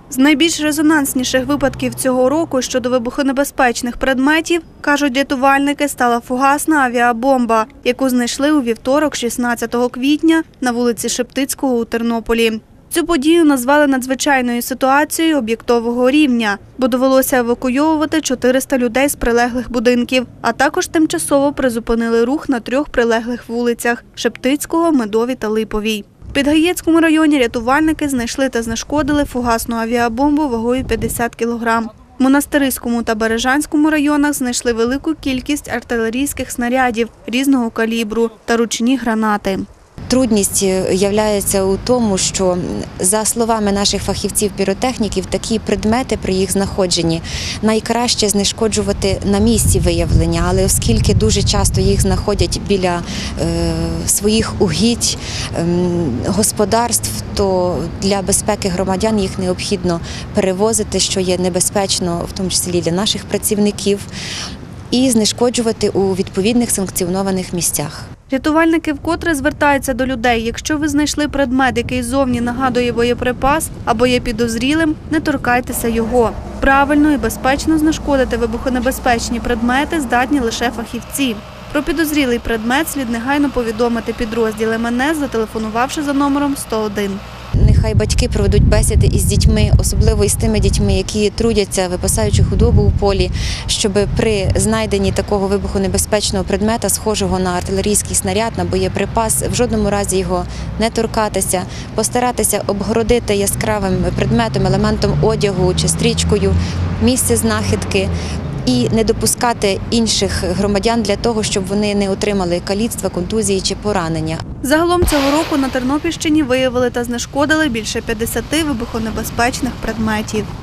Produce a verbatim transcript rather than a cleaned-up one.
З найбільш резонансніших випадків цього року щодо вибухонебезпечних предметів, кажуть рятувальники, стала фугасна авіабомба, яку знайшли у вівторок, шістнадцятого квітня, на вулиці Шептицького у Тернополі. Цю подію назвали надзвичайною ситуацією об'єктового рівня, бо довелося евакуйовувати чотириста людей з прилеглих будинків, а також тимчасово призупинили рух на трьох прилеглих вулицях – Шептицького, Медовій та Липовій. В Підгаєцькому районі рятувальники знайшли та знешкодили фугасну авіабомбу вагою п'ятдесят кілограм. В Монастириському та Бережанському районах знайшли велику кількість артилерійських снарядів різного калібру та ручні гранати. Трудність являється у тому, що, за словами наших фахівців-піротехніків, такі предмети при їх знаходженні найкраще знешкоджувати на місці виявлення, але оскільки дуже часто їх знаходять біля е, своїх угідь, е, господарств, то для безпеки громадян їх необхідно перевозити, що є небезпечно, в тому числі для наших працівників, і знешкоджувати у відповідних санкціонованих місцях. Рятувальники вкотре звертаються до людей. Якщо ви знайшли предмет, який зовні нагадує боєприпас або є підозрілим, не торкайтеся його. Правильно і безпечно знешкодити вибухонебезпечні предмети здатні лише фахівці. Про підозрілий предмет слід негайно повідомити підрозділ ем ен ес, зателефонувавши за номером сто один. Нехай батьки проведуть бесіди із дітьми, особливо із тими дітьми, які трудяться, випасаючи худобу у полі, щоб при знайденні такого вибухонебезпечного предмета, схожого на артилерійський снаряд, на боєприпас, в жодному разі його не торкатися, постаратися обгородити яскравим предметом, елементом одягу чи стрічкою місце знахідки і не допускати інших громадян для того, щоб вони не отримали каліцтва, контузії чи поранення. Загалом цього року на Тернопільщині виявили та знешкодили більше п'ятдесят вибухонебезпечних предметів.